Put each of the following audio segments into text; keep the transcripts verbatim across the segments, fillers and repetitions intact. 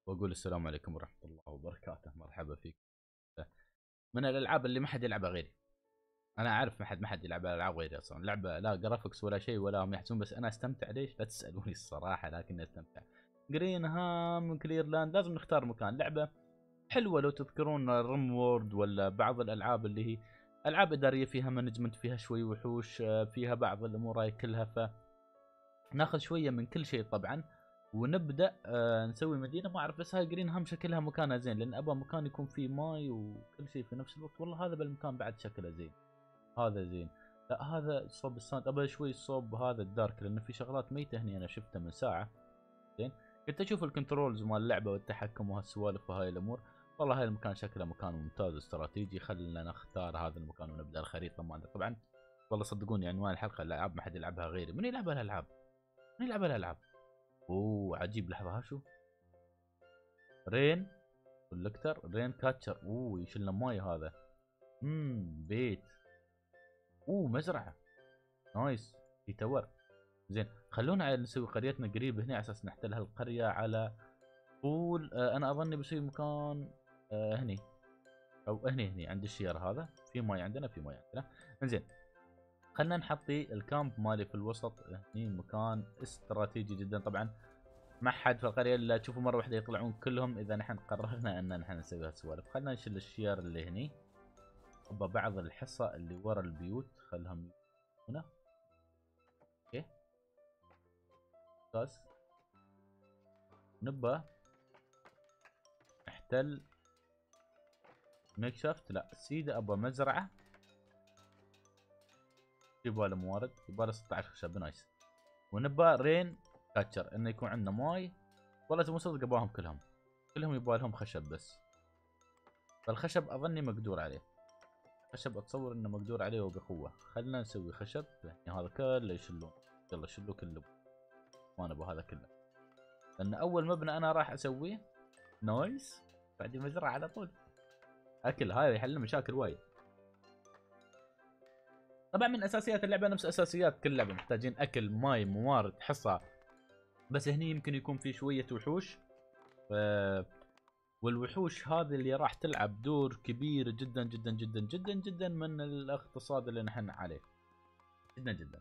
واقول السلام عليكم ورحمه الله وبركاته. مرحبا فيك. من الالعاب اللي ما حد يلعبها غيري. انا اعرف ما حد ما حد يلعب العاب غيري اصلا. لعبه لا جرافكس ولا شيء ولا هم يحسون، بس انا استمتع. ليش؟ لا تسالوني الصراحه، لكني استمتع. جرين هام كليرلاند، لازم نختار مكان. لعبه حلوه لو تذكرون رم وورد ولا بعض الالعاب اللي هي العاب اداريه فيها مانجمنت، فيها شوي وحوش، فيها بعض الامور هاي كلها. فناخذ شويه من كل شيء طبعا، ونبدا آه نسوي مدينه. ما اعرف، بس هاي جرين هام شكلها مكانها زين، لان ابغى مكان يكون فيه ماي وكل شيء في نفس الوقت. والله هذا بالمكان بعد شكله زين، هذا زين. لا هذا صوب الساند، ابغى شوي صوب هذا الدارك، لانه في شغلات ميته هني انا شفتها من ساعه. زين، كنت اشوف الكنترولز مال اللعبه والتحكم وهالسوالف وهاي الامور. والله هاي المكان شكله مكان ممتاز واستراتيجي. خلينا نختار هذا المكان ونبدا الخريطه مالنا طبعا. والله صدقوني عنوان الحلقه الالعاب ما حد يلعبها غيري. من يلعب الالعاب؟ من يلعب الالعاب؟ اوه عجيب. لحظه، ها شو؟ رين كولكتر، رين كاتشر. اوه يشيلنا ماي هذا. امم بيت. اوه مزرعه. نايس. في تور. زين، خلونا نسوي قريتنا قريب هنا على اساس نحتل هالقريه على طول. آه انا اظني بسوي مكان آه هني او هني. هني عند الشير هذا في ماي عندنا، في ماي عندنا. زين، خلنا نحطي الكامب مالي في الوسط هني، مكان استراتيجي جدا طبعا. ما حد في القريه الا تشوفوا مره واحده يطلعون كلهم اذا نحن قررنا ان نحن نسوي هالسوالف. خلنا نشيل الشيار اللي هني، بعض الحصى اللي ورا البيوت خلهم هنا. اوكي ممتاز. نبى نحتل ميك شافت. لا سيده، ابغى مزرعه. يبغى له موارد، يبغى له ستة عشر خشب. نايس. ونبى رين كاتشر، انه يكون عندنا ماي. والله مو صدق ابغاهم كلهم، كلهم يبغى لهم خشب بس. فالخشب اظني مقدور عليه. خشب اتصور انه مقدور عليه وبقوه. خلنا نسوي خشب يعني هذا كله يشلون. يلا شلوه كله، ما نبغى هذا كله، لان اول مبنى انا راح اسويه. نايس. بعدين مزرعه على طول. اكل هاي يحل مشاكل وايد. طبعا من اساسيات اللعبه نفس اساسيات كل لعبه، محتاجين اكل، ماي، موارد، حصى. بس هني يمكن يكون في شويه وحوش. ف... والوحوش هذه اللي راح تلعب دور كبير جدا جدا جدا جدا جدا من الاقتصاد اللي نحن عليه. جدا جدا.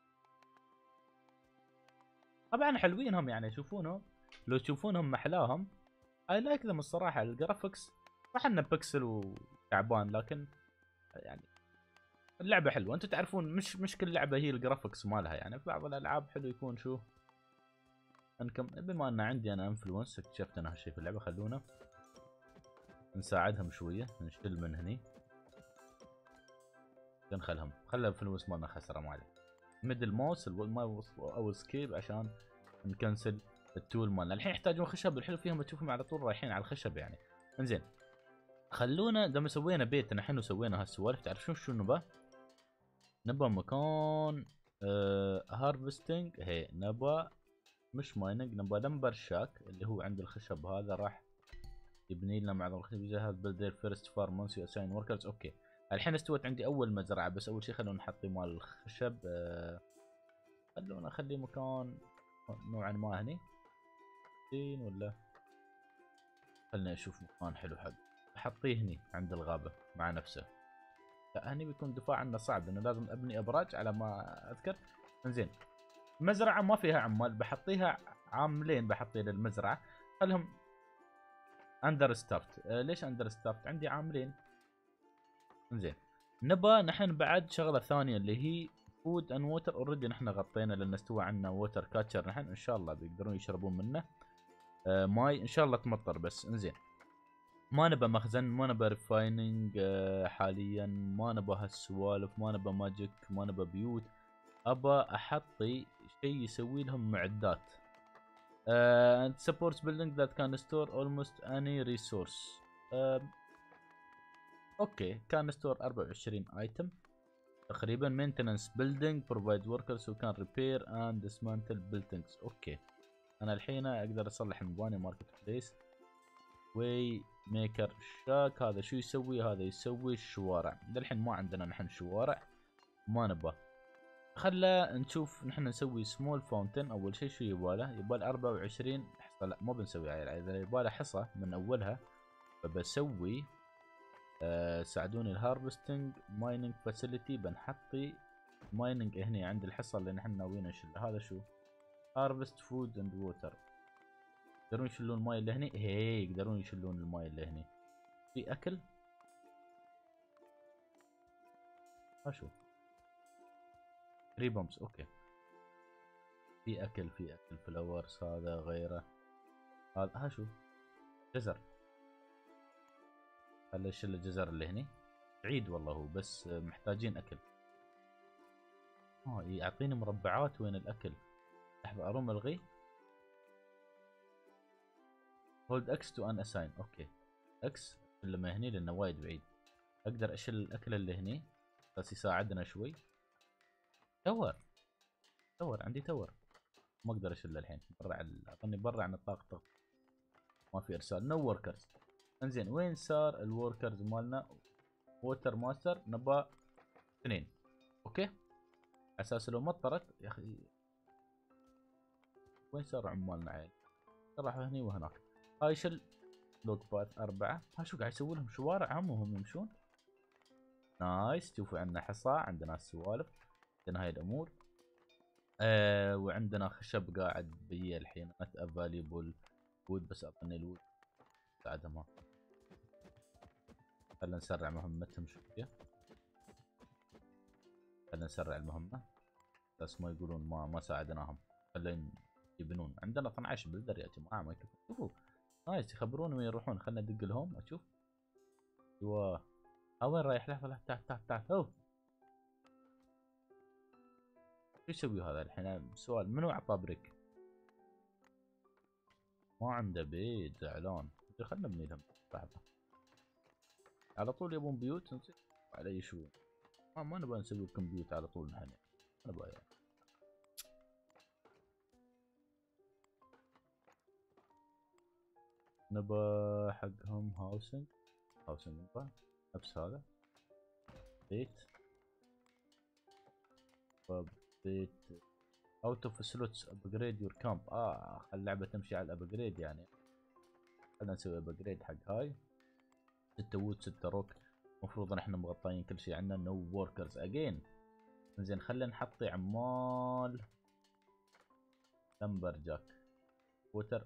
طبعا حلوينهم يعني، شوفونهم. لو تشوفونهم محلاهم. اي لايك ذم الصراحه. الجرافكس صح انه بكسل وتعبان، لكن يعني اللعبه حلوه. انتم تعرفون مش مش كل لعبه هي الجرافكس مالها يعني. في بعض الالعاب حلو يكون شو انكم. بما ان عندي انا انفلونس، اكتشفت انا هالشيء في اللعبه. خلونا نساعدهم شويه، نشيل من هني. نخلهم خلى الانفلونس مالنا خسره. ما عليه. ميدل ماوس او سكيب عشان نكنسل التول مالنا. الحين يحتاجون خشب. الحلو فيهم تشوفهم على طول رايحين على الخشب يعني. انزين، خلونا دام سوينا بيت نحن وسوينا هالسوالف. تعرفون شو نبى؟ نبى مكان آه هارفستنج. هي نبى مش مايننج، نبى لمبر شاك اللي هو عند الخشب هذا. راح يبني لنا معظم الخشب. يجهز بلدير فيرست فار مونسي اساين وركرز. اوكي الحين استوت عندي اول مزرعه. بس اول شيء خلونا نحط مال الخشب. آه خلونا اخلي مكان نوعا ما هني زين ولا. خلنا نشوف مكان حلو حق احطيه هني عند الغابه مع نفسه. لا هني بيكون دفاع عنه صعب، انه لازم ابني ابراج على ما اذكر. انزين، مزرعه ما فيها عمال، بحطيها عاملين بحطي للمزرعه. خلهم اندر ستافت. أه ليش اندر ستافت؟ عندي عاملين. انزين، نبى نحن بعد شغله ثانيه اللي هي فود اند ووتر. اوريدي نحن غطينا لان استوى عندنا ووتر كاتشر. نحن ان شاء الله بيقدرون يشربون منه. أه ماي ان شاء الله تمطر. بس انزين، ما نبى مخزن، ما نبى ريفايننج أه حاليا، ما نبى هالسوالف، ما نبى ماجيك، ما نبى بيوت. ابى احطي شيء يسوي لهم معدات. Uh, and supports building that can store almost any resource. uh, اوكي كان ستور أربعة وعشرين ايتم تقريبا. maintenance building provide workers who can repair and dismantle buildings. اوكي انا الحين اقدر اصلح المباني. ماركت بليس، واي ميكر شاك. هذا شو يسوي؟ هذا يسوي الشوارع. للحين ما عندنا نحن شوارع، ما نبغى. خلا نشوف نحن نسوي سمول فاونتن. اول شيء شو يباله؟ يبال أربعة وعشرين لا مو بنسوي هاي، اذا يبغى حصى من اولها فبسوي أه ساعدوني الهارفستنج مايننج فاسيلتي، بنحطي مايننج هنا عند الحصه اللي نحن ناويين نشيلها. هذا شو؟ هارفست فود اند ووتر. يقدرون يشيلون الماي اللي هني، هي يقدرون يشيلون الماي اللي هني. في اكل، ها شو ثري بومبس. اوكي في اكل، في اكل فلاورز هذا غيره. هذا ها شو جزر، خلي نشيل الجزر اللي هني. بعيد والله هو، بس محتاجين اكل. اه يعطيني مربعات وين الاكل. لحظه اروم الغي هولد اكس تو ان اساين. اوكي اكس لما هني لانه وايد بعيد. اقدر اشيل الاكل اللي هني بس يساعدنا شوي. تور تور عندي تور، ما اقدر اشيله الحين. برا اظني برا عن الطاقه طاقة. ما في ارسال. نو وركرز. انزين وين صار الوركرز مالنا؟ ووتر ماستر نبا اثنين. اوكي اساس لو مطرت يا اخي. وين صار عمالنا عيل؟ راحوا هني وهناك. هاي شل لوك باث أربعة. ها شو قاعد يسوي لهم شوارع هم وهم يمشون. نايس. شوفوا عندنا حصى، عندنا سوالف، عندنا هاي الامور. آه وعندنا خشب قاعد بي الحين نت افاليبل وود، بس اعطني الوود بعدها ما. خلنا نسرع مهمتهم شوية. خلنا نسرع المهمة بس ما يقولون ما ما ساعدناهم. خلين يبنون. عندنا اثنا عشر بلدر يا جماعة ما يكفي. شوفوا نايس يخبرون وين يروحون. خلنا ندق لهم اشوف. ايوه ها وين رايح؟ لحظة لحظة تعال تعال تعال. اوه شو يسوي هذا الحين؟ سؤال منو اعطاه بريك؟ ما عنده بيت زعلان. خلنا نبني لهم لحظة. على طول يبون بيوت نصير على شو؟ ما, ما نبغى نسوي لكم بيوت على طول نحن. ما نبغى يعني. نبغى حقهم هاوسنج. هاوسنج نبغى نفس هذا بيت. بيت اوت اوف سلوتس ابجريد يور كامب. اه خل اللعبه تمشي على الابجريد يعني. خلنا نسوي ابجريد حق هاي. ستة وود ستة روك. المفروض نحن مغطيين كل شيء عندنا. نو وركرز اجين. زين خلينا نحطي عمال لمبر جاك ووتر.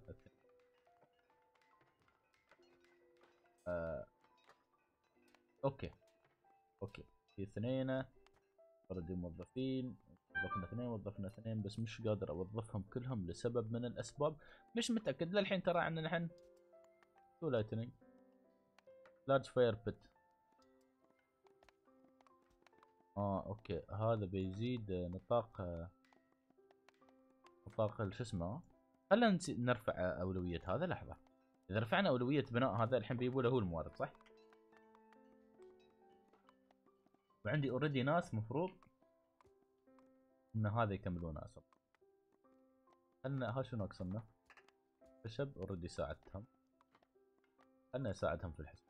آه. اوكي اوكي في اثنين اوريدي موظفين. وظفنا اثنين وظفنا اثنين بس مش قادر اوظفهم كلهم لسبب من الاسباب مش متاكد للحين. ترى عندنا الحين تو لايتنينج لارج فاير بيت. اه اوكي هذا بيزيد نطاق نطاق شو اسمه. خلينا نرفع اولويه هذا. لحظه اذا رفعنا اولويه بناء هذا الحين بيبوا له هو الموارد صح؟ وعندي اوريدي ناس مفروض ان هذا يكملونه اصلا. خلنا ها شو ناقصنا؟ خشب اوريدي ساعدتهم. خلنا نساعدهم في الحساب.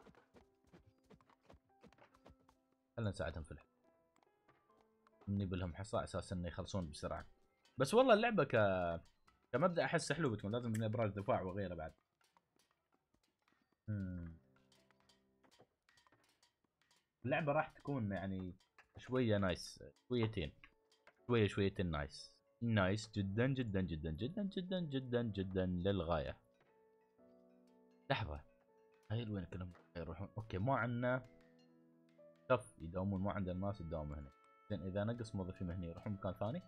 خلنا نساعدهم في الحساب. نجيب لهم حصى على اساس انه يخلصون بسرعه. بس والله اللعبه ك كمبدا احس حلو بتكون. لازم نبني ابراج دفاع وغيره بعد. مم. اللعبه راح تكون يعني شويه نايس شويتين. شويه شويتين نايس. نايس جدا جدا جدا جدا جدا جدا جدا للغايه. لحظه هاي وين كلهم يروحون؟ اوكي ما عندنا كف يداومون. ما عندنا ناس تداوم هنا. زين اذا نقص موظفين هنا يروحون مكان ثاني.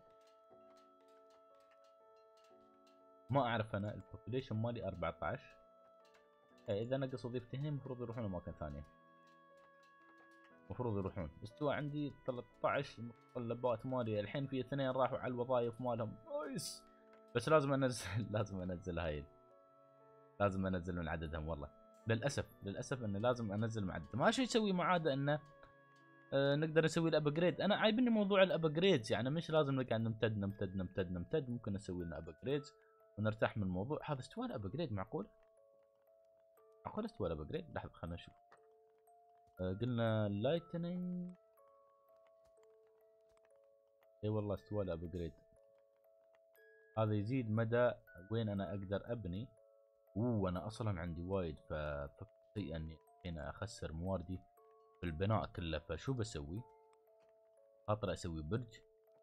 ما اعرف انا البوبوليشن مالي أربعة عشر. اذا نقص وظيفتي هنا المفروض يروحون اماكن ثانيه. المفروض يروحون. استوى عندي ثلاثة عشر متطلبات ماليه الحين. في اثنين راحوا على الوظائف مالهم. نايس. بس لازم انزل لازم انزل هاي. لازم انزل من عددهم والله. للاسف للاسف انه لازم انزل من عددهم. ما شيء يسوي معاده انه آه نقدر نسوي الابجريد. انا عايبني موضوع الابجريدز يعني. مش لازم نقعد نمتد نمتد نمتد نمتد. ممكن نسوي لنا ابجريدز ونرتاح من الموضوع. هذا استوى الابجريد معقول؟ معقول استوى الابجريد؟ لحظه خلينا نشوف. آه قلنا لايتنينج. اي والله استوى الابجريد. هذا يزيد مدى وين انا اقدر ابني. اوه انا اصلا عندي وايد، ففكرت اني هنا اخسر مواردي في البناء كله، فشو بسوي؟ خاطر اسوي برج.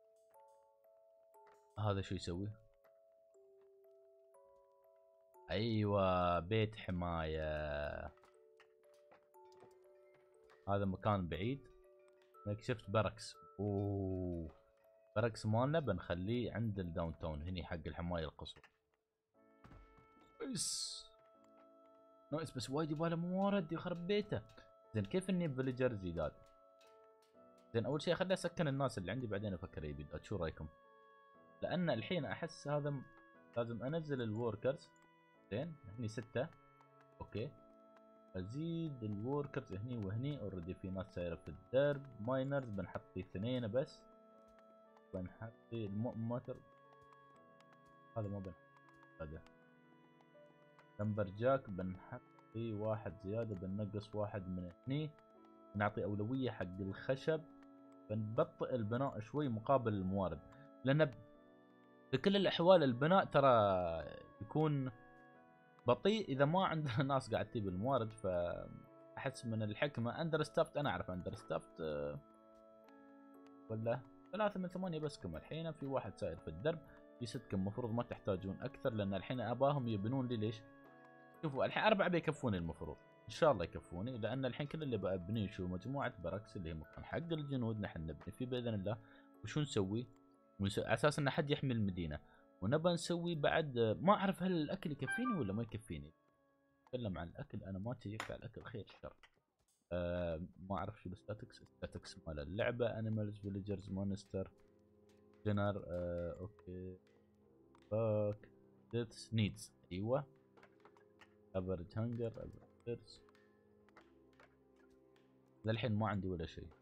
هذا شو يسوي؟ ايوه بيت حماية. هذا مكان بعيد. اكتشفت بركس. اوه بركس مالنا بنخليه عند الداون تاون هني حق الحماية القصوى. نايس نايس، بس وايد يباله موارد يخرب بيته. زين كيف اني فيليجر زيدات؟ زين اول شيء خليني اسكن الناس اللي عندي بعدين افكر يبيدات، شو رايكم؟ لان الحين احس هذا م... لازم انزل الوركرز. زين هني ستة. اوكي ازيد الوركرز هني وهني، اوريدي في ناس سايره في الدرب. ماينرز بنحط فيه اثنين بس. بنحط فيه المؤمتر. هذا ما بنحط هذا. لمبر جاك بنحط فيه واحد زياده، بننقص واحد من هني. نعطي اولويه حق الخشب. بنبطئ البناء شوي مقابل الموارد، لان بكل الاحوال البناء ترى يكون بطيء اذا ما عندنا ناس قاعد تجيب الموارد. فاحس من الحكمه اندر ستافت، انا اعرف اندر ستافت ولا ثلاثة من ثمانية بس كم الحين. في واحد ساير في الدرب يسدكم، المفروض ما تحتاجون اكثر، لان الحين اباهم يبنون لي. ليش؟ شوفوا الحين اربعة بيكفوني المفروض، ان شاء الله يكفوني، لان الحين كل اللي ببنيه شو مجموعة بركس اللي هي مكان حق الجنود نحن نبني فيه باذن الله. وشو نسوي؟ ونسوي على اساس ان حد يحمي المدينة. ونبى نسوي بعد، ما اعرف هل الاكل يكفيني ولا ما يكفيني. اتكلم عن الاكل، انا ما تجيك على الاكل خير شر. أه ما اعرف شو الستاتكس. الستاتكس مال اللعبة انيمالز فيليجرز مونستر جنر. أه اوكي باك ديثس نيدز. ايوه افرج هنجر افرج ثيرست. للحين ما عندي ولا شيء.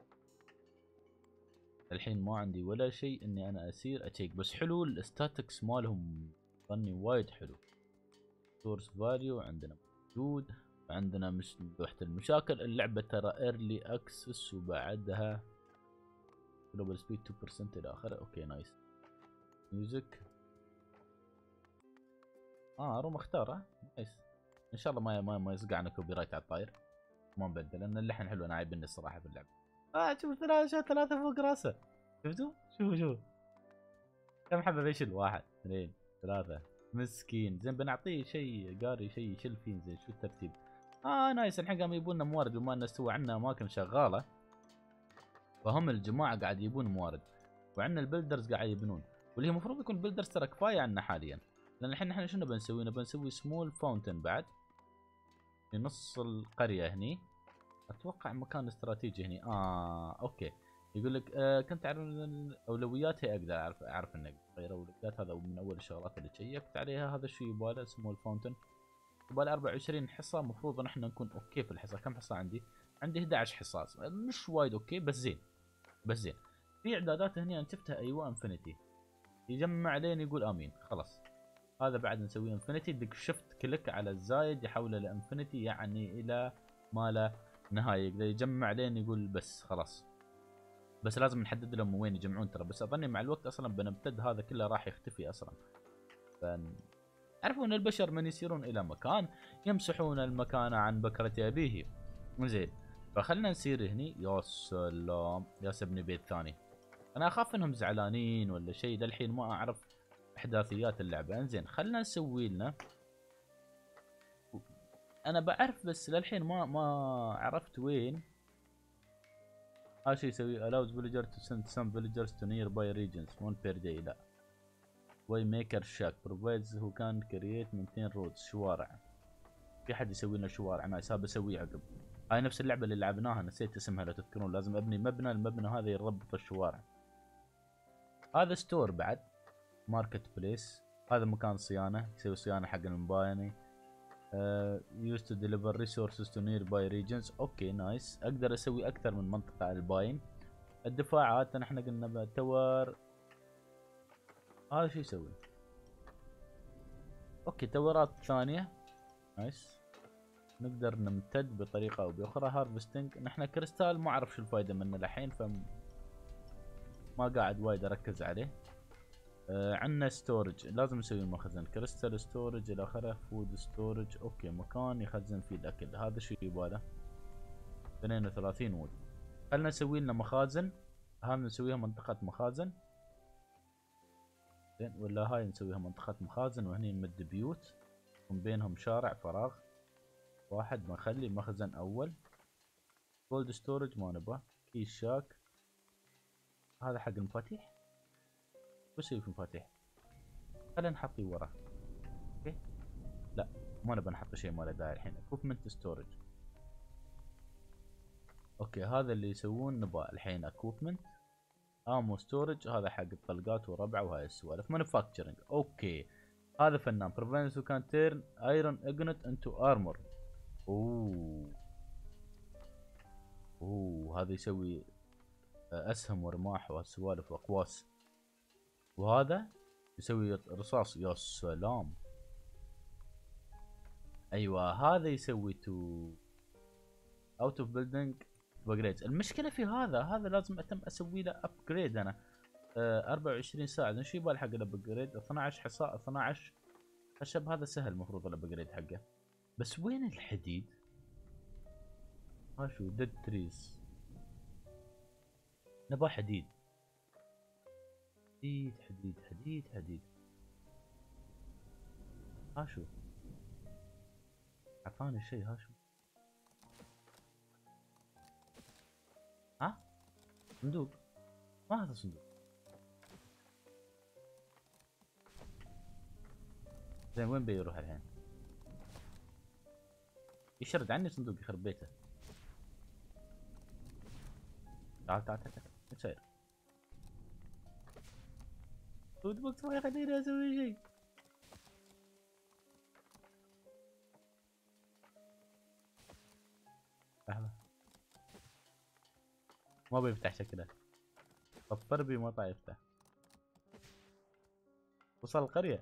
الحين ما عندي ولا شيء اني انا اسير اتشيك. بس حلو الستاتكس مالهم، ظني وايد حلو. سورس فاليو عندنا موجود. عندنا مش لوحة المشاكل. اللعبة ترى ايرلي اكسس، وبعدها جلوبال سبيد اثنين بالمئة الى اخره. اوكي نايس. ميوزك اه روم اختاره. نايس. ان شاء الله ما ما ما يصقعنا كوبي رايت على الطاير. ما نبدل لان اللحن حلو، انا عايبني الصراحة في اللعبة. اه شوف ثلاثة ثلاثة فوق راسه. شفتوا؟ شوفوا شوفوا كم حبة بيشيل؟ واحد اثنين ثلاثة. مسكين. زين بنعطيه شيء قاري، شيء يشيل فيه. زين شو الترتيب؟ اه نايس. الحين قاموا يبون لنا موارد، بما ان استوى عندنا اماكن شغالة، فهم الجماعة قاعد يبون موارد، وعندنا البلدرز قاعد يبنون. واللي المفروض يكون البلدرز ترى كفاية عنا حاليا، لان الحين احنا شنو بنسوي؟ نبي نسوي سمول فاونتن بعد في نص القرية هني. اتوقع مكان استراتيجي هني. اه اوكي. يقول لك آه كنت اعرف الاولويات، هي اقدر اعرف اعرف انك غير اولويات. هذا من اول الشغلات اللي تشيكت عليها. هذا شو يباله؟ سمول فاونتن يباله أربعة وعشرين حصه. المفروض نحن نكون اوكي في الحصه. كم حصه عندي؟ عندي احد عشر حصه، مش وايد اوكي بس زين. بس زين. في اعدادات هني انا شفتها ايوه انفنتي، يجمع لين يقول امين. خلاص هذا بعد نسويه انفنتي. دق شفت كليك على الزايد يحوله لانفنتي، يعني الى ما لا نهايه. يقدر يجمع لين يقول بس خلاص. بس لازم نحدد لهم وين يجمعون ترى. بس اظني مع الوقت اصلا بنمتد هذا كله راح يختفي اصلا. فن عرفوا ان البشر من يسيرون الى مكان يمسحون المكان عن بكرة ابيه. زين فخلنا نسير هني. يا سلام يا سبني بيت ثاني. انا اخاف انهم زعلانين ولا شيء، للحين ما اعرف احداثيات اللعبه. انزين خلنا نسوي لنا. انا بعرف بس للحين ما ما عرفت وين. هذا شيء يسوي allows villager to send some villagers to nearby regions one per day. لا way maker shack provides who can create maintain roads. شوارع. في حد يسوي لنا شوارع. نايس. هذا بسويه عقب. هاي نفس اللعبه اللي لعبناها نسيت اسمها لو تذكرون. لازم ابني مبنى، المبنى هذا يربط الشوارع. هذا ستور بعد ماركت بليس. هذا مكان صيانه، يسوي صيانه حق المباني. uh, used to deliver resources to nearby regions. اوكي نايس. اقدر اسوي اكثر من منطقه على الباين. الدفاعات نحن قلنا تور. هذا شو يسوي؟ اوكي تورات ثانيه. نايس. نقدر نمتد بطريقه او باخرى. هارفستنج نحن كريستال ما اعرف شو الفائده منه الحين، ف ما قاعد وايد اركز عليه. آه عندنا ستورج، لازم نسوي مخزن كريستال ستورج الى اخره. فود ستورج اوكي، مكان يخزن فيه الاكل. هذا شو يباله؟ اثنين وثلاثين وود. خلنا نسوي لنا مخازن، هذا نسويها منطقة مخازن زين، ولا هاي نسويها منطقة مخازن وهني نمد بيوت ومن بينهم شارع فراغ واحد، بنخلي مخزن اول. جولد ستورج ما نبغى. كيس شاك هذا حق المفاتيح. وش يسوي في المفاتيح؟ خلينا نحطيه ورا. اوكي لا ما نبغى نحط شيء ما له داعي الحين. اكوبمنت ستورج اوكي، هذا اللي يسوون نبغى الحين. اكوبمنت امو ستورج هذا حق الطلقات وربعه وهاي السوالف. مانيفاكتشرنج اوكي، هذا فنان. بريفنس كان تيرن ايرون اجنت انتو ارمور. اوه اوه هذا يسوي اسهم ورماح وهالسوالف واقواس. وهذا يسوي رصاص. يا سلام. ايوه هذا يسوي تو اوت اوف بيلدينج ابجريد. المشكله في هذا، هذا لازم اتم اسوي له ابجريد انا. آه أربعة وعشرين ساعه. ايش يبغى حق الابجريد؟ اثناعش حصاء اثناعش خشب. هذا سهل المفروض الابجريد حقه. بس وين الحديد؟ ها شو ديد تريز. نبغى حديد حديد حديد حديد حديد. ها شو اعطاني شيء. ها شو ها صندوق. ما هذا صندوق. زين وين بيروح الحين؟ يشرد عني صندوق يخرب بيته. تعال تعال تعال ايش صاير؟ فود بوكس ما يخليني اسوي شيء. لحظة ما بيفتح شكله. طفر بي ما طايق يفتح. وصل القرية.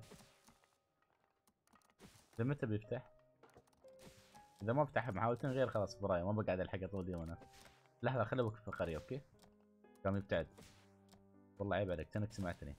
اذا متى بيفتح؟ اذا ما فتح محاولتين غير خلاص براية ما بقعد الحق طول اليوم انا. لحظة خلي اوقف في القرية اوكي؟ قام يبتعد. والله عيب عليك كأنك سمعتني.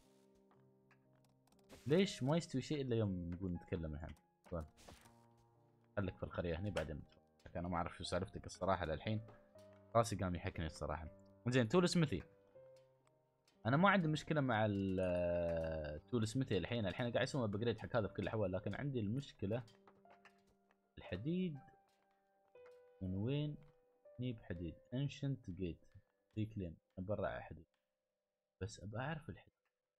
ليش ما يستوي شيء الا يوم نقول نتكلم الحين؟ طيب خليك في القرية هني بعدين. انا ما اعرف شو سالفتك الصراحة للحين. راسي قام يحكني الصراحة. زين تول سميثي. انا ما عندي مشكلة مع التول سميثي الحين. الحين قاعد يسوون ابجريد حق هذا في كل الاحوال. لكن عندي المشكلة الحديد من وين نجيب حديد؟ انشنت جيت ريكليم. برا حديد بس ابى اعرف الحديد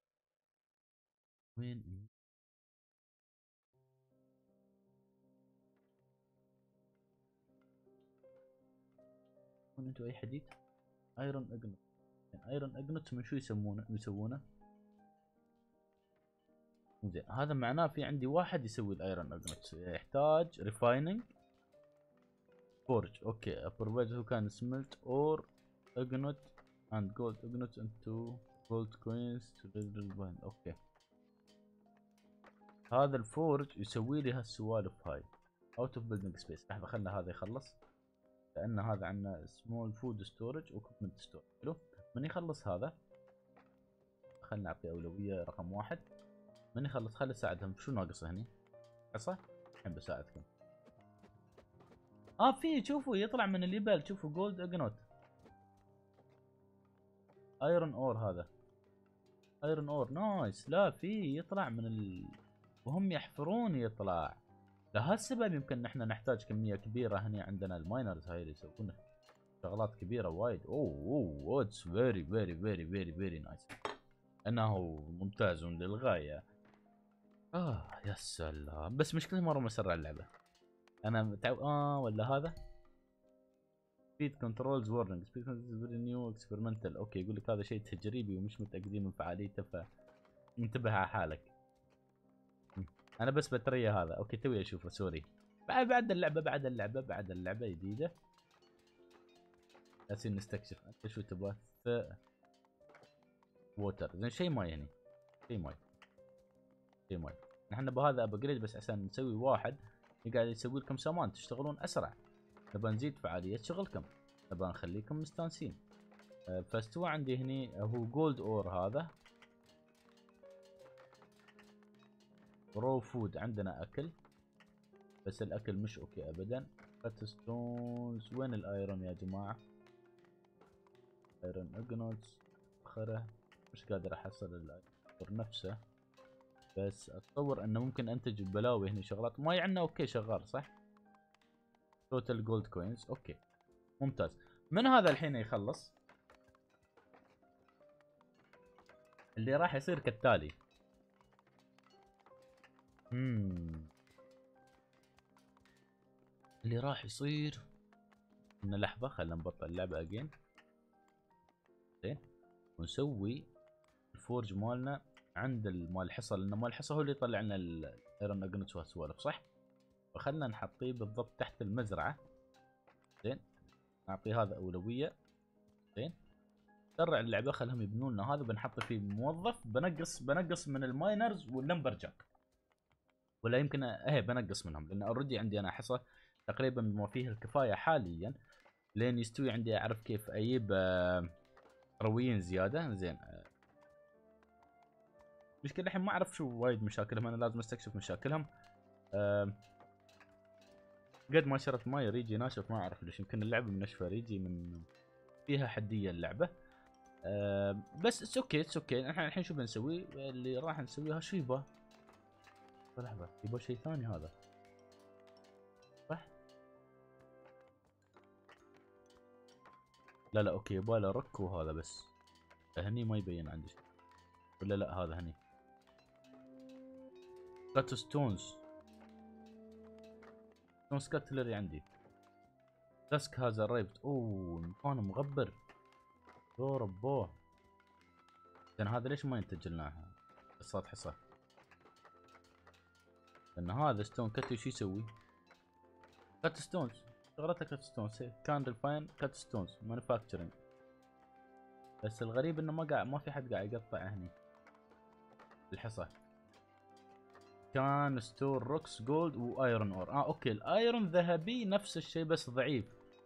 وين. وين انتوا اي حديد؟ ايرون اجنت. ايرون اجنت من شو يسمونه يسوونه؟ زين هذا معناه في عندي واحد يسوي الايرون اجنت. يحتاج ريفايننج فورج. اوكي بروفايد هو كان سملت اور اجنت اند جولد اجنت انتو جولد كوينز تو ريفاين. اوكي هذا الفورج يسوي لي هالسوالف هاي. اوت اوف بيلدينج سبيس. لحظه خلنا هذا يخلص لان هذا عندنا سمول فود ستورج وكوبمنت ستورج. حلو من يخلص هذا خلنا نعطي اولويه رقم واحد. من يخلص خلي اساعدهم. شو ناقص هني؟ حصى الحين بساعدكم. اه في شوفوا يطلع من الجبال. شوفوا جولد اجنوت ايرون اور. هذا ايرون اور نايس. لا في يطلع من ال... وهم يحفرون يطلع. لهالسبب يمكن نحن نحتاج كميه كبيره. هنا عندنا الماينرز هاي اللي يسوون شغلات كبيره وايد. اوه اوه اتس فيري فيري فيري فيري فيري نايس. انه ممتاز للغايه. اه يا سلام. بس مشكلة مرة مسرع اللعبة. انا متعو... اه ولا هذا سبيد كنترولز وورنينج. سبيد كنترولز فيري نيو اكسبيرمنتال. اوكي يقول لك هذا شيء تجريبي ومش متاكدين من فعاليته فانتبه على حالك. انا بس بتريا هذا. اوكي توي اشوفه سوري. بعد بعد اللعبة بعد اللعبة بعد اللعبة جديدة. لازم نستكشف. انت شو تبغى؟ ووتر. زين شيء ماي هني. شيء ماي شيء ماي. نحن بهذا ابجريد بس عشان نسوي واحد يقعد يسوي لكم سامان تشتغلون اسرع. نبغى نزيد فعالية شغلكم. نبغى نخليكم مستانسين. أه فاستوى عندي هني هو جولد اور. هذا رو فود عندنا اكل، بس الاكل مش اوكي ابدا. كات ستونز، وين الايرون يا جماعه؟ ايرون اجنوتس اخره، مش قادر احصل الايرون نفسه، بس اتصور انه ممكن انتج بلاوي هنا شغلات. ماي عندنا اوكي شغال صح. توتال جولد كوينز اوكي ممتاز. من هذا الحين يخلص اللي راح يصير كالتالي. امم اللي راح يصير ان لحظه خلينا نبطل اللعبه اجين. زين، ونسوي الفورج مالنا عند مال الحصى، لان مال الحصى هو اللي يطلع لنا الايرون اجنتس وهالسوالف صح. فخلنا نحطيه بالضبط تحت المزرعه. زين، نعطيه هذا اولويه. زين، سرع اللعبه خلهم يبنون لنا هذا، بنحط فيه موظف، بنقص بنقص من الماينرز واللمبر جاك، ولا يمكن ايه بنقص منهم، لان اوريدي عندي انا حصى تقريبا بما فيه الكفايه حاليا لين يستوي عندي اعرف كيف اجيب رويين زياده. زين، مشكلة الحين ما اعرف شو وايد مشاكلهم، انا لازم استكشف مشاكلهم. أه قد ما شرت ماي ريجي ناشف، ما اعرف ليش، يمكن اللعبة منشفة ريجي من فيها حدية اللعبة. أه بس اتس اوكي اتس اوكي. احنا الحين شو بنسوي؟ اللي راح نسويها شو يبا؟ لحظة، يبا شيء ثاني هذا صح؟ لا لا اوكي، يباله رك وهذا بس. هني ما يبين عندي شيء، ولا لا هذا هني كات ستونز. ستون سكاتلري عندي. دسك هذا ريبت. اوه مكان مغبر يا رباه. زين هذا ليش ما ينتج لنا قصات حصى؟ لان هذا ستون كت شو يسوي؟ كات ستونز، شغلته كات ستونز. كاندل فاين كات ستونز مانيفاكتشرنج. بس الغريب انه ما قاعد، ما في حد قاعد يقطع هني الحصى. كان ستور روكس جولد وايرون اور. اه اوكي، الايرون ذهبي نفس الشيء بس ضعيف.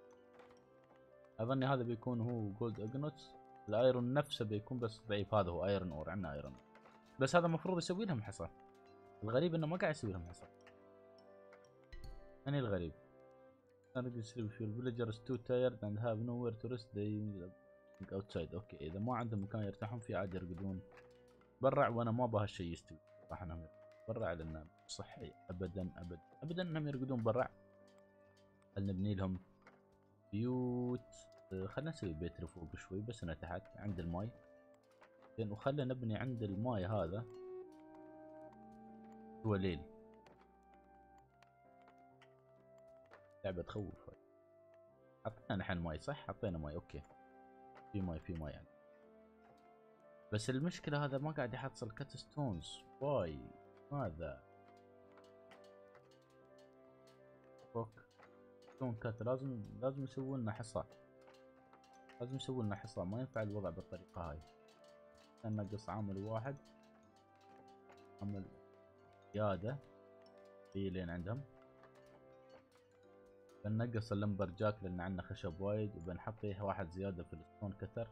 اظني هذا بيكون هو جولد اجنوتس. الايرون نفسه بيكون بس ضعيف، هذا هو ايرون اور. عندنا ايرون، بس هذا المفروض يسوي لهم حصى. الغريب انه ما قاعد يسوي لهم حصى. هني الغريب. Energy sleep fuel villagers too tired and have nowhere to rest they outside. اوكي، اذا ما عندهم مكان يرتاحون فيه عاد يرقدون برع، وانا ما ابغى هالشيء يستوي راح انهم برع، لانه صحي ابدا ابدا ابدا انهم يرقدون برع. خلنا نبني لهم بيوت. خلنا نسوي بيت لفوق شوي بس انا تحت عند الماي. زين، وخلنا نبني عند الماي هذا هو ليل. لعبة تخوف هاي. حطينا نحن ماي صح؟ حطينا ماي اوكي، في ماي في ماي يعني. بس المشكلة هذا ما قاعد يحصل كات ستونز. واي ماذا؟ فوك ستون كات، لازم لازم يسوون لنا حصى، لازم يسوون لنا حصى. ما ينفع الوضع بالطريقة هاي. ننقص عامل واحد، عامل زيادة في لين عندهم. بنقص اللمبر جاك لان عندنا خشب وايد، وبنحط فيه واحد زيادة في الستون كتر.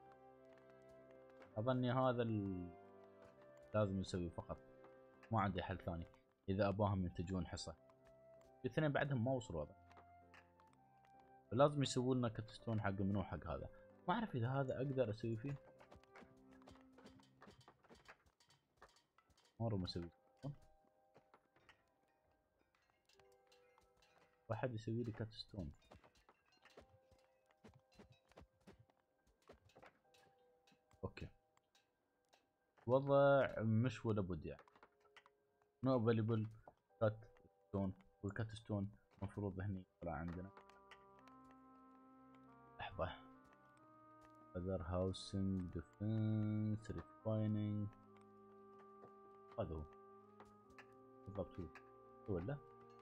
اظني هذا ال... لازم نسويه فقط، ما عندي حل ثاني اذا اباهم ينتجون حصى. الاثنين بعدهم ما وصلوا هذا، فلازم يسوون لنا كتستون حق منو حق هذا. ما اعرف اذا هذا اقدر اسوي فيه. مرة ما اسوي واحد يسوي لي كاتستون. اوكي، وضع مش ولا بد يعني. نو افيلبل كات ستون، والكات ستون المفروض هني يطلع عندنا. لحظة، other housing defense refining، هذا هو بالضبط. هو ولا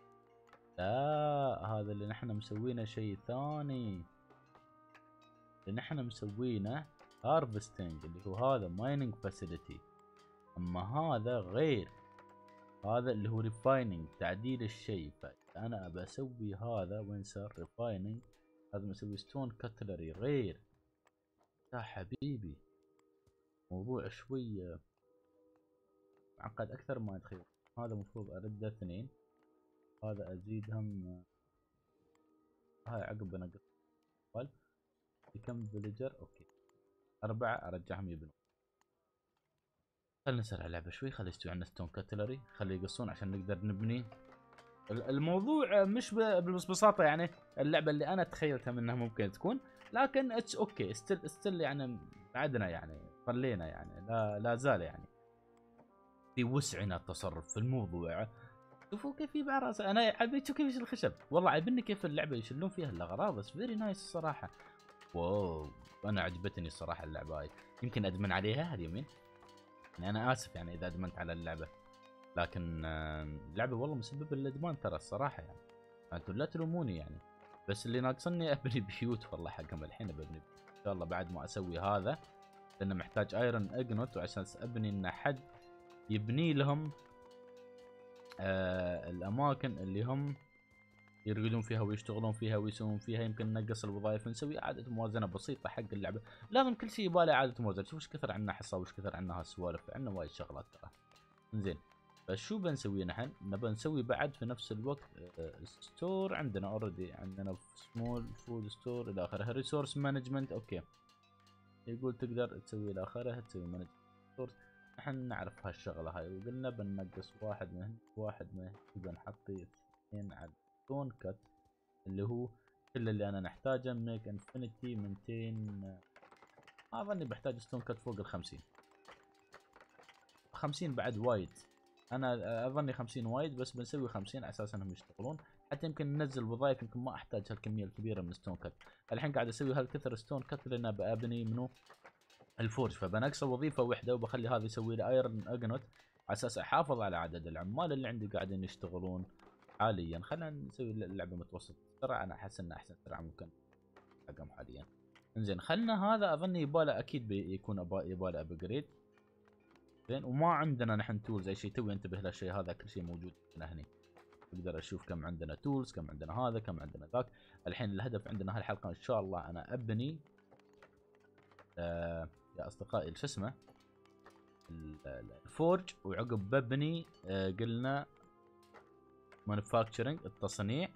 لا؟ هذا اللي نحن مسوينه شيء ثاني. اللي نحن مسوينه هارفستنج، اللي هو هذا مايننج فاسيلتي، اما هذا غير. هذا اللي هو ريفايننج، تعديل الشيء. فانا ابى اسوي هذا وين صار ريفايننج، لازم اسوي ستون كاتلري غير. يا حبيبي موضوع شوي معقد اكثر ما اتخيل. هذا المفروض ارده اثنين، هذا ازيدهم، هاي عقب بنقص كم فيليجر. اوكي اربعة ارجعهم يبنون. خلينا نسرع اللعبة شوي، خلي يستوي عندنا ستون كاتلري، خلي يقصون عشان نقدر نبني. الموضوع مش ببساطة يعني اللعبة اللي انا تخيلتها منها ممكن تكون، لكن اتس اوكي ستيل ستيل يعني بعدنا يعني ظلينا يعني لا لا زال يعني في وسعنا التصرف في الموضوع. شوفوا كيف يبع راس، انا عبيت شوف كيف يشيل الخشب، والله عيبني كيف اللعبة يشيلون فيها الاغراض، بس فيري نايس الصراحة. واو انا عجبتني الصراحة اللعبة هاي، يمكن ادمن عليها هاليومين يعني، انا اسف يعني اذا ادمنت على اللعبة، لكن اللعبة والله مسبب الادمان ترى الصراحة يعني، انتم لا تلوموني يعني، بس اللي ناقصني ابني بيوت والله حقهم الحين ببني بيوت. ان شاء الله بعد ما اسوي هذا، لانه محتاج ايرون اجنوت، وعشان ابني ان حد يبني لهم آه الاماكن اللي هم يرقدون فيها ويشتغلون فيها ويسوون فيها، يمكن نقص الوظائف، نسوي اعاده موازنه بسيطه حق اللعبه، لازم كل شيء يباله اعاده موازنه. شوف ايش كثر عندنا حصه وايش كثر عندنا هالسوالف، عندنا وايد شغلات ترى. زين فشو بنسوي نحن؟ نبى نسوي بعد في نفس الوقت ستور، عندنا اوريدي عندنا سمول فود ستور الى اخره، ريسورس مانجمنت. اوكي يقول تقدر تسوي الى اخره، تسوي مانجمنت ريسورس، نحن نعرف هالشغله هاي، وقلنا بننقص واحد من هنا واحد من هنا، بنحط اثنين على ستون كت اللي هو كل اللي انا نحتاجه، ميك انفينيتي مئتين، اظني بحتاج ستون كت فوق ال خمسين، خمسين بعد وايد، انا اظني خمسين وايد، بس بنسوي خمسين على اساس انهم يشتغلون، حتى يمكن ننزل وظائف يمكن ما احتاج هالكميه الكبيره من ستون كت. الحين قاعد اسوي هالكثر ستون كت لان بابني منو الفورج، فبنقص وظيفه واحده وبخلي هذا يسوي لي ايرون اجنوت على اساس احافظ على عدد العمال اللي عندي قاعدين يشتغلون حاليا. خلينا نسوي اللعبه متوسط السرعه، انا احس ان احسن سرعه ممكن حقهم حاليا. انزين خلنا هذا اظني يباله اكيد بيكون يباله ابجريد. زين وما عندنا نحن تولز اي شيء، توي انتبه للشيء هذا، كل شيء موجود هنا هني، اقدر اشوف كم عندنا تولز، كم عندنا هذا، كم عندنا ذاك. الحين الهدف عندنا هالحلقه ان شاء الله انا ابني آه يا اصدقائي شو اسمه الفورج، وعقب ببني آه قلنا مانيفاكتشرنج التصنيع،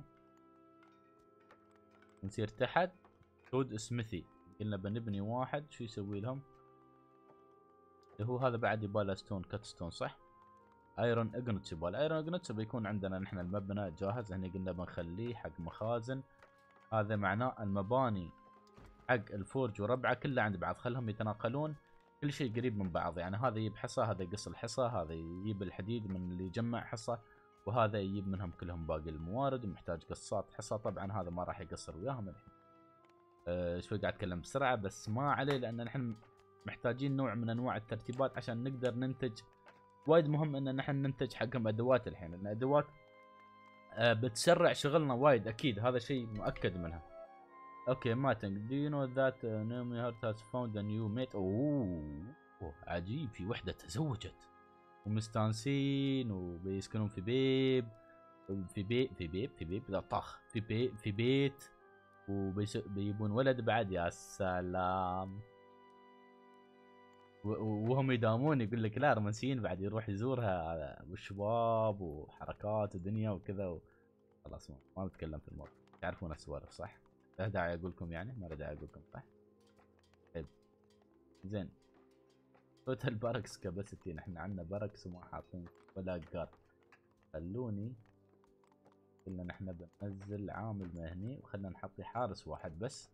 نصير تحت كود سميثي، قلنا بنبني واحد شو يسوي لهم، اللي هو هذا بعد يباله ستون كت ستون صح، ايرون اجنوتس يبغى ايرون اجنوتس، بيكون عندنا نحن المبنى جاهز هني، قلنا بنخليه حق مخازن، هذا معناه المباني حق الفورج وربعه كله عند بعض، خلهم يتناقلون كل شيء قريب من بعض، يعني هذا يجيب حصه، هذا يقص الحصه، هذا يجيب الحديد من اللي يجمع حصه، وهذا يجيب منهم كلهم باقي الموارد، ومحتاج قصات حصه، طبعا هذا ما راح يقصر وياهم الحين. أه شوي قاعد اتكلم بسرعه بس ما عليه، لان نحن محتاجين نوع من انواع الترتيبات عشان نقدر ننتج، وايد مهم ان نحن ننتج حقهم ادوات الحين، لان ادوات آه بتسرع شغلنا وايد اكيد، هذا شيء مؤكد منها. اوكي ماتنج do you know that uh, Naomi Hart has found a new mate. اوه أوه، عجيب، في وحده تزوجت ومستانسين وبيسكنون في بيب في بيت في بيب في بيب لا طخ في بي في بيت، وبيبون ولد بعد، يا سلام، وهم يداومون، يقول لك لا رومانسيين، بعد يروح يزورها والشباب وحركات ودنيا وكذا و... خلاص ما, ما بتكلم في الموضوع، تعرفون السوالف صح؟ لا داعي اقول لكم يعني، ما له داعي اقول لكم صح؟ طيب زين توتال باركس كاباسيتي، نحن عندنا باركس وما حاطين ولا جارد، خلوني قلنا نحن بننزل عامل مهني وخلنا نحط حارس واحد بس.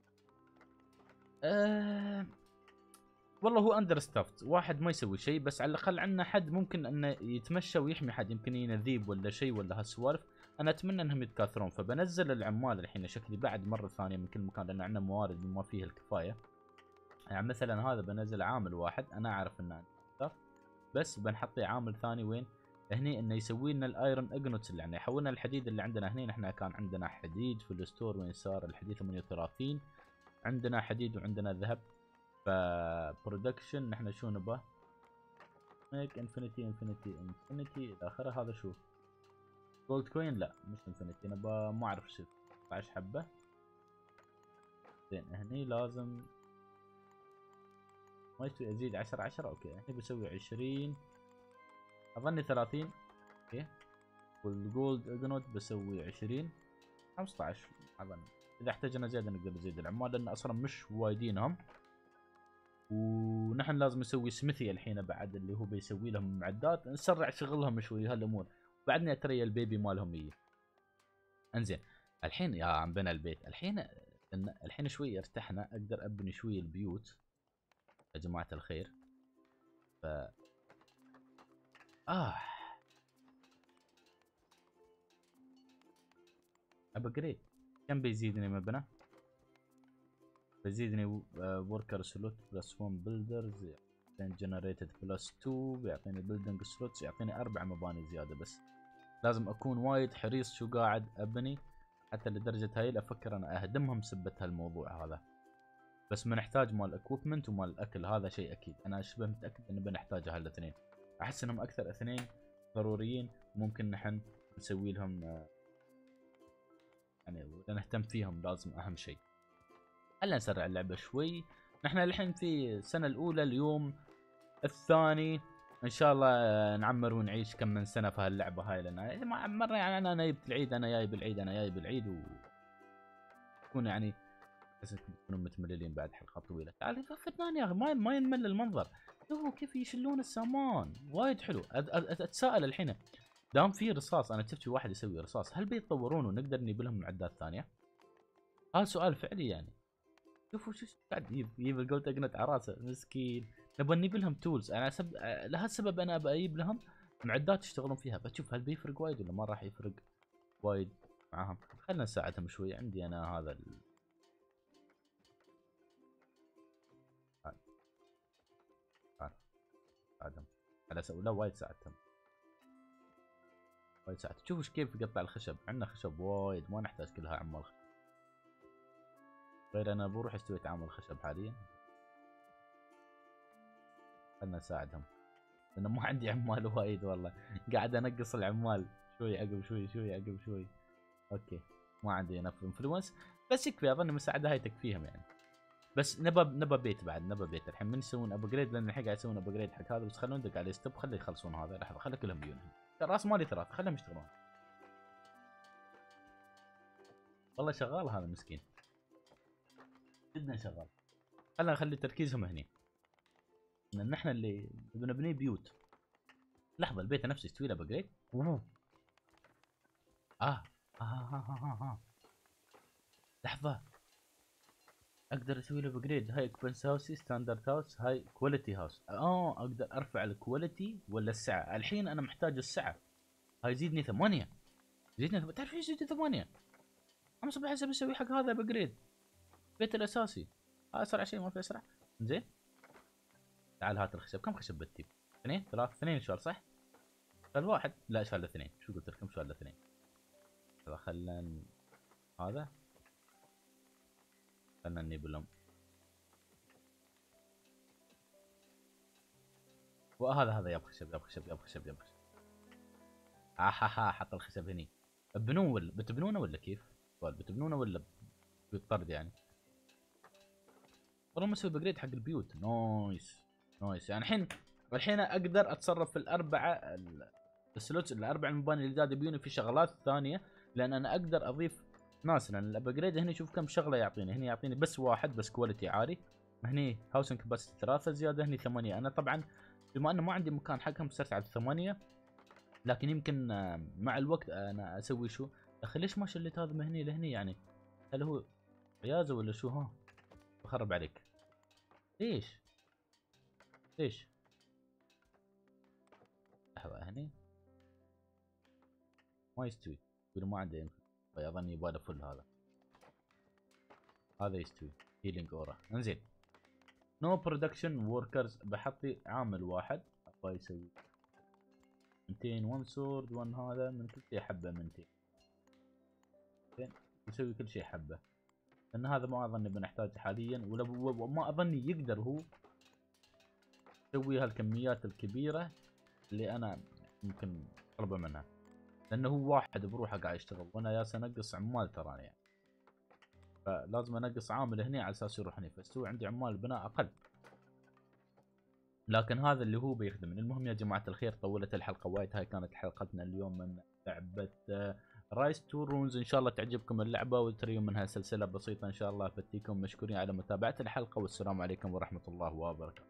أه... والله هو اندر ستافت، واحد ما يسوي شيء، بس على الاقل عندنا حد ممكن انه يتمشى ويحمي حد، يمكن ينذيب ولا شيء ولا هالسوالف، انا اتمنى انهم يتكاثرون، فبنزل العمال الحين شكلي بعد مره ثانيه من كل مكان، لان عندنا موارد ما فيه الكفايه، يعني مثلا هذا بنزل عامل واحد انا اعرف انه بس بنحطي عامل ثاني وين هني، انه يسوي لنا الايرون اجنوتس اللي عندنا، يحولنا الحديد اللي عندنا هني، نحن كان عندنا حديد في الستور وين صار الحديد ثمانية وثلاثين، عندنا حديد وعندنا ذهب، فبرودكشن نحن شو نبغى ميك انفينيتي انفينيتي انفينيتي الى اخره، هذا شو جولد كوين، لا مش انفينيتي، نبغى ما اعرف شو ستة عشر حبه. زين هني لازم ما يسوي ازيد عشرة عشرة، اوكي هني بسوي عشرين اظني ثلاثين اوكي. والجولد اجنود بسوي عشرين خمسة عشر اظن. اذا احتاجنا زياده نقدر نزيد العمال لان اصلا مش وايدينهم. ونحن لازم نسوي سميثي الحين بعد اللي هو بيسوي لهم معدات نسرع شغلهم شوي هالامور. بعدنا ترى البيبي مالهم يجي. انزين الحين يا عم بنا البيت الحين الحين شوي ارتحنا اقدر ابني شوي البيوت يا جماعه الخير. ف اه ابجريد كم بيزيدني مبنى؟ بيزيدني وركر سلوت بلس واحد بيلدرز جنريتد بلس اثنين بيعطيني بيلدنج سلوتس يعطيني اربع مباني زياده. بس لازم اكون وايد حريص شو قاعد ابني حتى لدرجه هاي افكر انا اهدمهم سبة هالموضوع هذا. بس بنحتاج مال الاكويبمنت ومال الاكل هذا شيء اكيد. انا شبه متاكد ان بنحتاج هالاثنين. احس انهم اكثر اثنين ضروريين ممكن نحن نسوي لهم يعني نهتم فيهم. لازم اهم شيء. خلينا نسرع اللعبه شوي. نحن الحين في السنه الاولى اليوم الثاني ان شاء الله نعمر ونعيش كم من سنه في هاللعبه هاي. لان اذا ما عمرنا يعني انا انا جبت العيد انا جاي بالعيد انا جاي بالعيد و تكون يعني بس تكونوا متمللين بعد حلقه طويله. تعال فنان يا اخي ما ما ينمل المنظر. شوفوا كيف يشلون السامان وايد حلو. اتساءل الحين دام في رصاص انا شفت واحد يسوي رصاص هل بيتطورون ونقدر نجيب لهم معدات ثانيه؟ هذا سؤال فعلي يعني. شوفوا شو قاعد يجيب يجيب الجولد اجنت على راسه مسكين. نبغى نجيب لهم تولز. انا سب... لهالسبب انا ابى اجيب لهم معدات يشتغلون فيها. بشوف هل بيفرق وايد ولا ما راح يفرق وايد معاهم. خلنا نساعدهم شوي. عندي انا هذا ال... تعال تعال ساعدهم على سو... لا وايد ساعدتهم وايد ساعدت. شوفوا كيف يقطع الخشب. عندنا خشب وايد ما نحتاج كلها عمال خشب. غير انا بروح استوي تعامل خشب حاليا. خلنا نساعدهم لانه ما عندي عمال وايد والله. قاعد انقص العمال شوي عقب شوي شوي عقب شوي. اوكي ما عندي انف انفلونس بس يكفي. اظن المساعده هاي تكفيهم يعني. بس نبى نبى بيت بعد نبى بيت الحين من يسوون ابجريد لان الحين قاعد يسوون ابجريد حق هذا. بس خلونا ندق عليه ستوب خليه يخلصون هذا. لحظه خلي كلهم بيونهم. راس مالي ثلاثه خليهم يشتغلون. والله شغال هذا مسكين جدا شغال. خلينا نخلي تركيزهم هني لان احنا اللي بنبني بيوت. لحظه البيت نفسه يستوي له ابجريد. اه اه اه اه اه اه لحظه اقدر اسوي له ابجريد. هاي اكسبنس هاوس ستاندرد هاوس هاي كواليتي هاوس. اه اقدر ارفع الكواليتي ولا السعه. الحين انا محتاج السعه. هاي يزيدني ثمانية يزيدني ثم... تعرف ايش يزيدني ثمانية؟ انا صبح حسب اسوي حق هذا ابجريد البيت الاساسي. هذا اسرع شيء ما في اسرع. زين تعال هات الخشب. كم خشب بتجيب؟ اثنين ثلاث اثنين شال صح؟ شال واحد لا شال اثنين. شو قلت لكم شال اثنين. خلنا هذا خلنا نجيب لهم. وهذا هذا ياب خشب ياب خشب ياب خشب ياب خشب. احا حط الخشب هني. بنون ولا بتبنونه ولا كيف؟ سؤال بتبنونه ولا بالطرد يعني؟ والله مسوي بجريد حق البيوت. نايس نايس يعني الحين الحين اقدر اتصرف في الاربعه السلوتس الاربع المباني اللي زاد بيوني في شغلات ثانيه. لان انا اقدر اضيف ناس. لان الابجريد هنا شوف كم شغله يعطيني. هنا يعطيني بس واحد بس كواليتي عالي. هني هاوسنج كباسيتي ثلاثه زياده. هني ثمانيه. انا طبعا بما انه ما عندي مكان حقهم صرت على الثمانيه. لكن يمكن مع الوقت انا اسوي شو. اخي ليش ما شليت هذا من هني لهني يعني؟ هل هو عيازه ولا شو؟ ها بخرب عليك. ليش؟ ليش؟ لحظة هني ما يستوي. يقول ما عنده يمكن. اظن يبغى فل هذا. هذا يستوي هيلينج اورا. انزين نو برودكشن وركرز بحط لي عامل واحد ابغى يسوي مئتين ون سورد ون هذا من كل شيء حبه من مئتين. زين يسوي كل شيء حبه. لان هذا ما اظني بنحتاجه حاليا ولا ما اظني يقدر هو يسوي هالكميات الكبيره اللي انا ممكن اطلبه منها. لانه هو واحد بروحه قاعد يشتغل وانا ياس انقص عمال تراني يعني. فلازم انقص عامل هنا على اساس يروح هنا فاستوي عندي عمال بناء اقل. لكن هذا اللي هو بيخدمني. المهم يا جماعه الخير، طولت الحلقه وايد، هاي كانت حلقتنا اليوم من لعبه رايس تو رونز. ان شاء الله تعجبكم اللعبه وتريون منها سلسله بسيطه ان شاء الله. فتيكم مشكورين على متابعه الحلقه، والسلام عليكم ورحمه الله وبركاته.